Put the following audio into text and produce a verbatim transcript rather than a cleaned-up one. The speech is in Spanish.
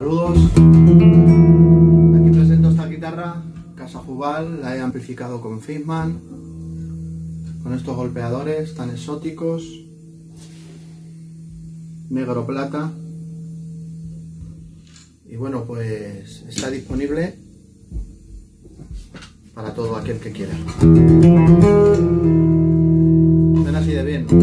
Saludos. Aquí presento esta guitarra Casa Jubal, la he amplificado con Fishman, con estos golpeadores tan exóticos, negro plata. Y bueno, pues está disponible para todo aquel que quiera. Ven así de bien.